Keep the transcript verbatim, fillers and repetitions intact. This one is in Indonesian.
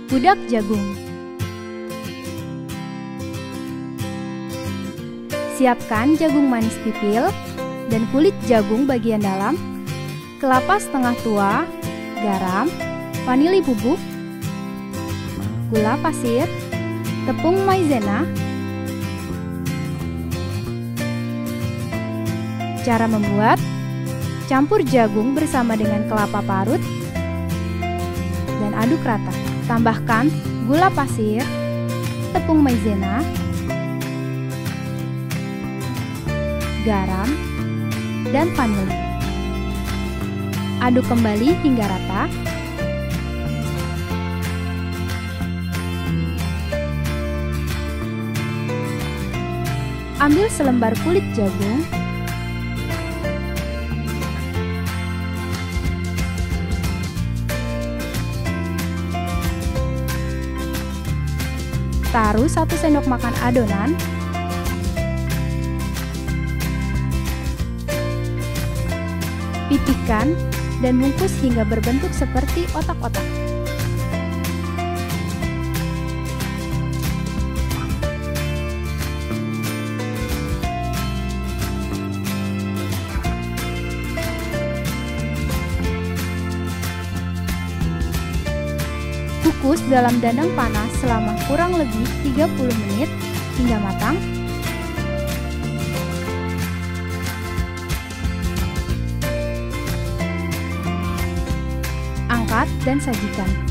Budak jagung. Siapkan jagung manis pipil dan kulit jagung bagian dalam, kelapa setengah tua, garam, vanili bubuk, gula pasir, tepung maizena. Cara membuat: campur jagung bersama dengan kelapa parut dan aduk rata. Tambahkan gula pasir, tepung maizena, garam, dan vanili. Aduk kembali hingga rata. Ambil selembar kulit jagung, taruh satu sendok makan adonan, pipihkan dan bungkus hingga berbentuk seperti otak-otak. Kukus dalam dandang panas selama kurang lebih tiga puluh menit hingga matang. Angkat dan sajikan.